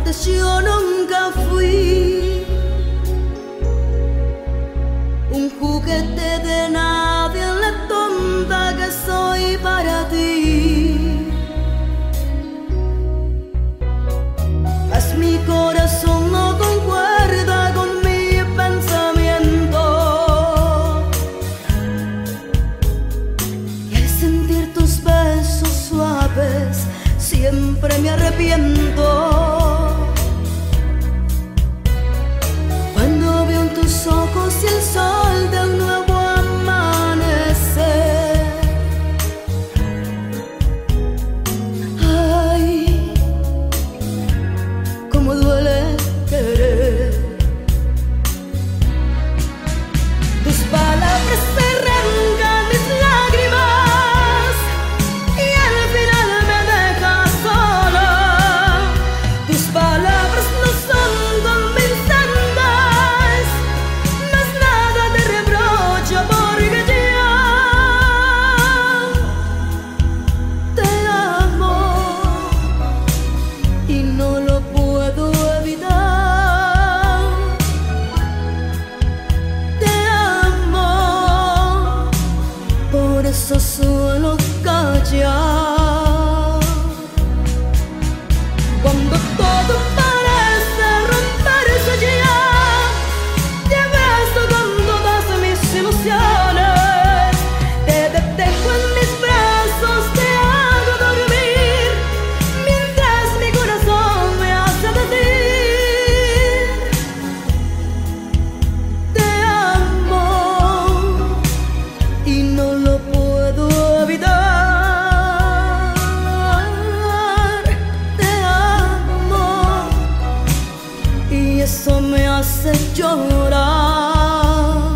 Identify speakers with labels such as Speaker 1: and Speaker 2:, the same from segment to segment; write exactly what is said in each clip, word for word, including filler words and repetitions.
Speaker 1: antes yo nunca fui un juguete de nadie, la tonta que soy para ti. Mas mi corazón no concuerda con mi pensamiento, y al sentir tus besos suaves siempre me arrepiento. Cuando veo en tus ojos y el sol de un nuevo amanecer, ay, cómo duele querer. Tus palabras arrancan mis lágrimas y al final me dejas sola. Tus palabras no son convincentes, más nada te reprocho porque ya te amo y no lo puedo evitar. Te amo, por eso suelo callar. Cuando todo parece romperse ya, te abrazo con todas mis ilusiones. Te detengo en mis brazos, te hago dormir, mientras mi corazón me hace decir: te amo y no lo puedo evitar. Te amo y eso me hace llorar.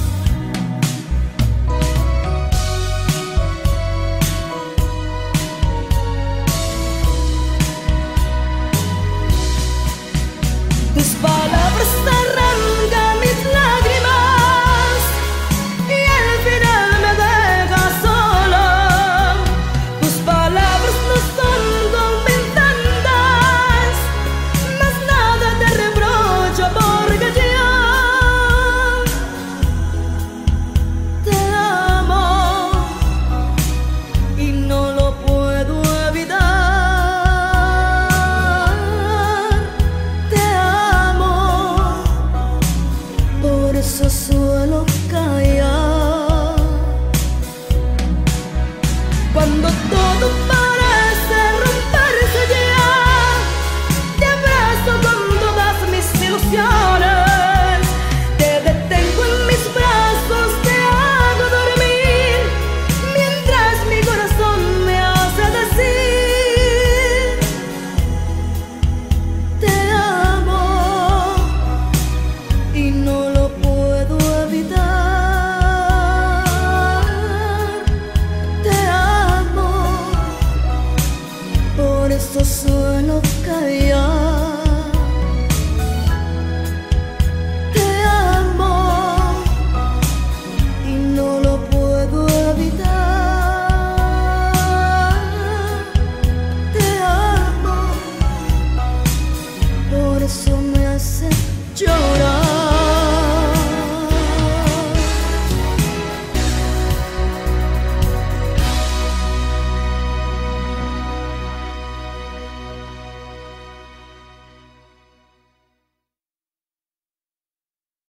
Speaker 1: Tus palabras arrancan mis lágrimas y al final me dejas sola. Tus palabras no son convincentes, más nada te reprocho porque ya te amo y no lo puedo evitar. Te amo, por eso suelo callar. Cuando todo parece romperse ya, te abrazo con todas mis ilusiones. Te detengo en mis brazos, te hago dormir, mientras mi corazón me hace decir: te amo y no lo puedo evitar. Te amo, por eso suelo callar.